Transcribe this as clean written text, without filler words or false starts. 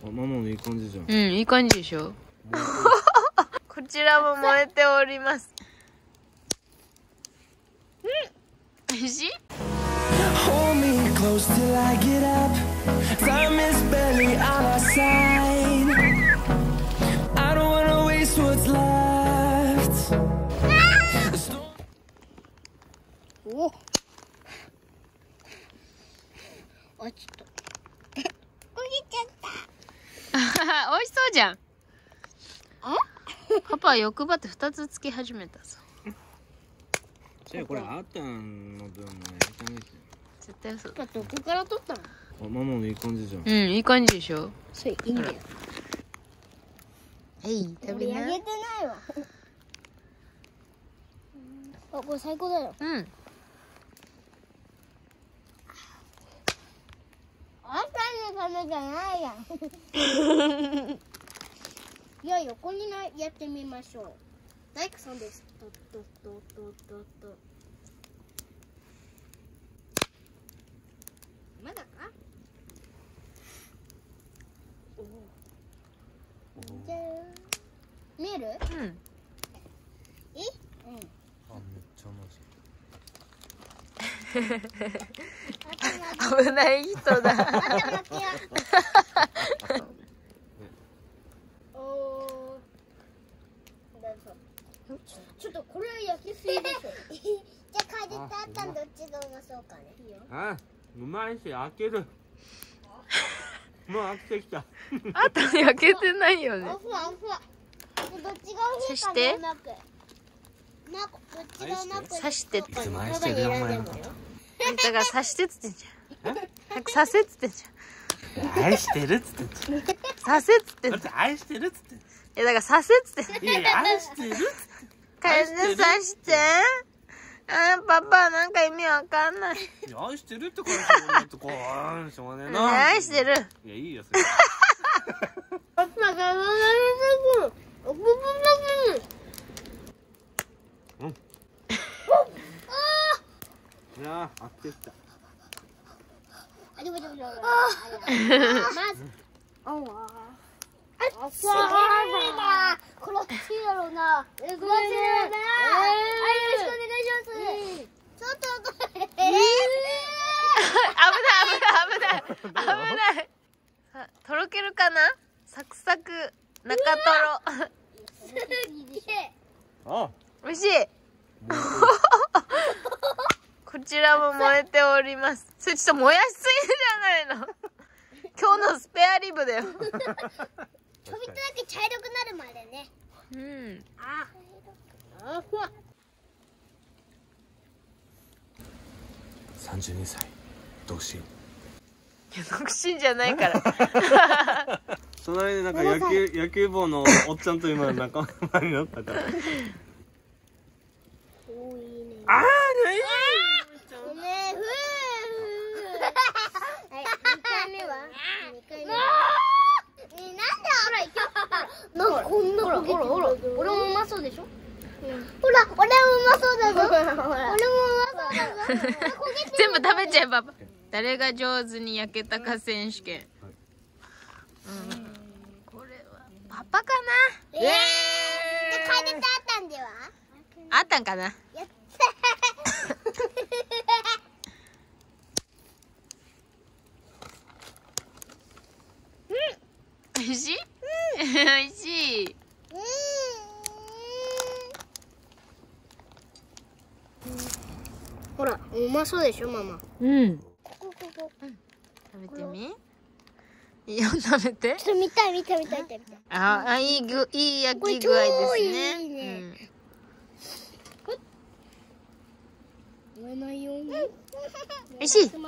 ママもいい感じじゃん。 うん、いい感じでしょ。こちらも燃えております。美味しい ？Hold me close till I get up. Time is barely on our side. I don't wanna waste what's left. おお。あ、ちょっと。焦げちゃった。 美味しそうじゃん。パパは欲張って2つつけ始めたぞ。 じゃあこれあーたんの分も炒めて。 絶対そう。 どこから取ったの？ ママもいい感じじゃん。 うん、いい感じでしょ。 それいいんだよ。 はい、食べな。 俺あげてないわ。あ、これ最高だよ。 うん。 あんたのためじゃないやん。いや、横にやってみましょう。大工さんです。と。まだか？じゃあ見える？ うん。 うん。 あ、めっちゃ危ない人だ。 ちょっとこれは焼きすぎでしょ。じゃあ楓とあったんどっちがうまそうかね。いいよ。 あ、うまいし開ける。もう飽きてきた。 あと焼けてないよね。 あふわ。どっちが美味しいかそしてね。どっちがうまく刺してって。 つまいしてるよお前も。 だから刺してっつってんじゃん。早く刺せっつってんじ愛してるっつってんじゃん。刺せっつってんじゃん。 ゃん。愛してるっつってんじいやだから刺せっつってんじゃん。 ゃん。いや愛してるっつってん。 楓刺して。あ、パパなんか意味わかんない。 いや愛してるって感じだとこうしょうがねえな。 愛してる。 いやいいよそれ。 パパが笑う。 いや飽きてきた。 まず。これ熱いだろうな。よろしくお願いします。ちょっとこれ。 危ない。とろけるかな？サクサク中トロ。 すげえ。 あ、 美味しい。こちらも燃えております。それちょっと燃やしすぎじゃないの。今日のスペアリブだよ。 ちょびっとだけ茶色くなるまでね。 うん。 ふわ。 32歳独身。 いや独身じゃないから。 隣でなんか野球帽のおっちゃんと今仲間になったから。ああ、ねごめん、はい、2回目は2回目はなんでほら、なんかこんなほら俺もうまそうでしょ、ほら、俺もうまそうだぞ俺もうまそうだぞ全部食べちゃえば。誰が上手に焼けたか選手権。これはパパかな。 じゃあ楓とあったんではあったんかな。 やった美味しい？美味しい。 ほら、うまそうでしょ、ママ。 うん。 ここ。 食べてみ。いいよ、食べて。 ちょっと見たい。 あ、いい焼き具合ですね。 これ超いいね。言わないように。 美味しい。